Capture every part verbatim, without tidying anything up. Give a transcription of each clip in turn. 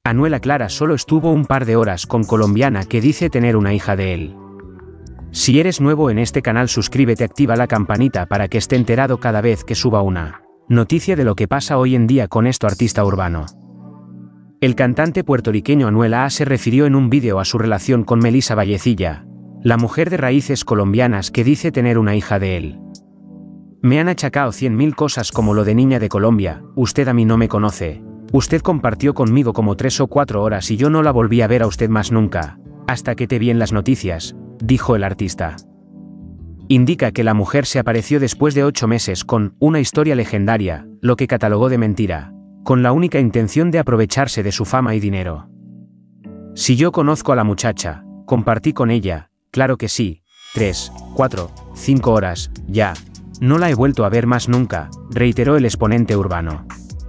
Anuel Clara solo estuvo un par de horas con colombiana que dice tener una hija de él. Si eres nuevo en este canal, suscríbete, activa la campanita para que esté enterado cada vez que suba una noticia de lo que pasa hoy en día con este artista urbano. El cantante puertorriqueño Anuel A se refirió en un vídeo a su relación con Melissa Vallecilla, la mujer de raíces colombianas que dice tener una hija de él. Me han achacado cien mil cosas como lo de niña de Colombia, usted a mí no me conoce. Usted compartió conmigo como tres o cuatro horas y yo no la volví a ver a usted más nunca, hasta que te vi en las noticias, dijo el artista. Indica que la mujer se apareció después de ocho meses con una historia legendaria, lo que catalogó de mentira, con la única intención de aprovecharse de su fama y dinero. Si yo conozco a la muchacha, compartí con ella, claro que sí, tres, cuatro, cinco horas, ya, no la he vuelto a ver más nunca, reiteró el exponente urbano.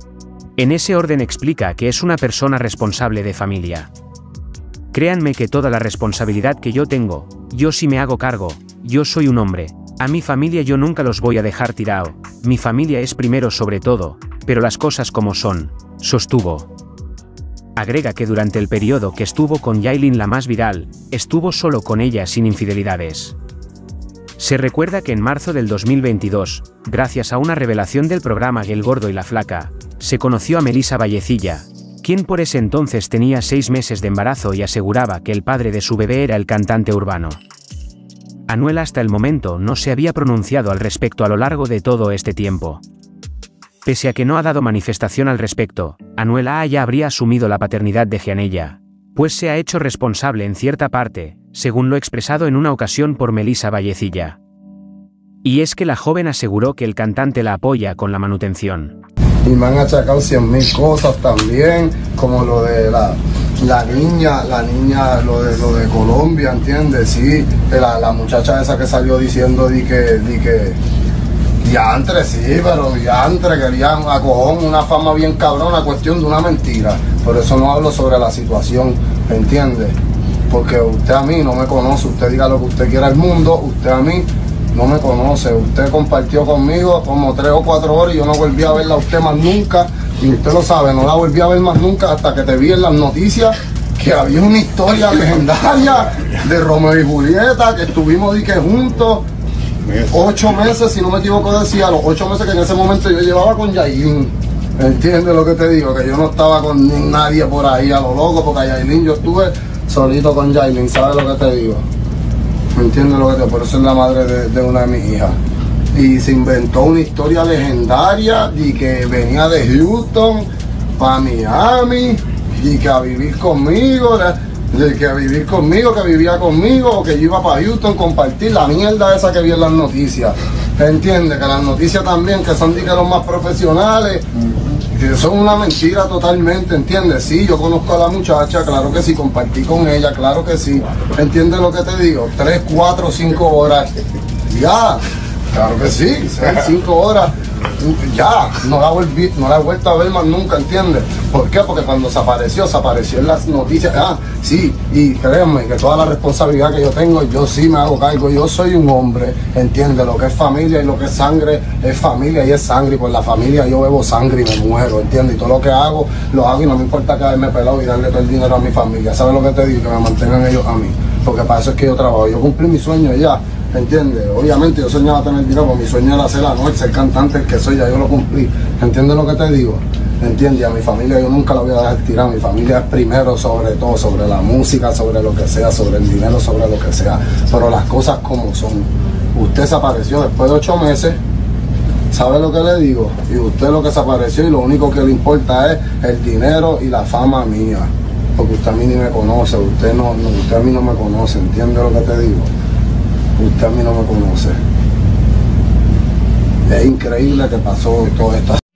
En ese orden explica que es una persona responsable de familia. Créanme que toda la responsabilidad que yo tengo, yo sí me hago cargo, yo soy un hombre, a mi familia yo nunca los voy a dejar tirado, mi familia es primero sobre todo, pero las cosas como son, sostuvo. Agrega que durante el periodo que estuvo con Yailin, la más viral, estuvo solo con ella sin infidelidades. Se recuerda que en marzo del dos mil veintidós, gracias a una revelación del programa El Gordo y la Flaca, se conoció a Melissa Vallecilla, quien por ese entonces tenía seis meses de embarazo y aseguraba que el padre de su bebé era el cantante urbano. Anuel hasta el momento no se había pronunciado al respecto a lo largo de todo este tiempo. Pese a que no ha dado manifestación al respecto, Anuel A ya habría asumido la paternidad de Gianella, pues se ha hecho responsable en cierta parte, según lo expresado en una ocasión por Melissa Vallecilla. Y es que la joven aseguró que el cantante la apoya con la manutención. Y me han achacado cien mil cosas también, como lo de la, la niña, la niña, lo de, lo de Colombia, ¿entiendes? Sí, la, la muchacha esa que salió diciendo di que, di que, diantre, sí, pero diantre, querían a cojón una fama bien cabrona, cuestión de una mentira. Por eso no hablo sobre la situación, ¿entiendes? Porque usted a mí no me conoce, usted diga lo que usted quiera al mundo, usted a mí no me conoce, usted compartió conmigo como tres o cuatro horas y yo no volví a verla a usted más nunca, y usted lo sabe, no la volví a ver más nunca hasta que te vi en las noticias que había una historia legendaria de Romeo y Julieta, que estuvimos di que juntos, ocho meses, si no me equivoco decía, los ocho meses que en ese momento yo llevaba con Yailin, ¿entiendes lo que te digo? Que yo no estaba con nadie por ahí a lo loco, porque a Yailin yo estuve solito con Yailin, ¿sabes lo que te digo? ¿Me entiendes lo que te digo? Por eso es la madre de, de una de mis hijas. Y se inventó una historia legendaria de que venía de Houston para Miami y que a vivir conmigo, de que a vivir conmigo, que vivía conmigo, o que yo iba para Houston compartir la mierda esa que vi en las noticias. ¿Entiendes? Que las noticias también, que son de que los más profesionales, que son una mentira totalmente, ¿entiendes? Sí, yo conozco a la muchacha, claro que sí, compartí con ella, claro que sí. ¿Entiendes lo que te digo? Tres, cuatro, cinco horas. Ya, claro que sí, seis, cinco horas. Ya, no la, volví, no la he vuelto a ver más nunca, ¿entiendes? ¿Por qué? Porque cuando se apareció, se apareció en las noticias. Ah, sí, y créanme que toda la responsabilidad que yo tengo, yo sí me hago cargo. Yo soy un hombre, ¿entiendes? Lo que es familia y lo que es sangre es familia y es sangre. Y por la familia yo bebo sangre y me muero, ¿entiendes? Y todo lo que hago, lo hago y no me importa quedarme pelado y darle todo el dinero a mi familia. ¿Sabes lo que te digo? Que me mantengan ellos a mí. Porque para eso es que yo trabajo. Yo cumplí mi sueño ya. ¿Entiendes? Obviamente yo soñaba tener dinero, porque mi sueño era ser Anuel, ser cantante, el que soy, ya yo lo cumplí. ¿Entiendes lo que te digo? ¿Entiendes? A mi familia yo nunca la voy a dejar tirar. Mi familia es primero sobre todo, sobre la música, sobre lo que sea, sobre el dinero, sobre lo que sea. Pero las cosas como son. Usted se apareció después de ocho meses, ¿sabe lo que le digo? Y usted lo que se apareció y lo único que le importa es el dinero y la fama mía. Porque usted a mí ni me conoce, usted, no, no, usted a mí no me conoce, ¿entiende lo que te digo? Usted a mí no me conoce. Es increíble que pasó todo esto.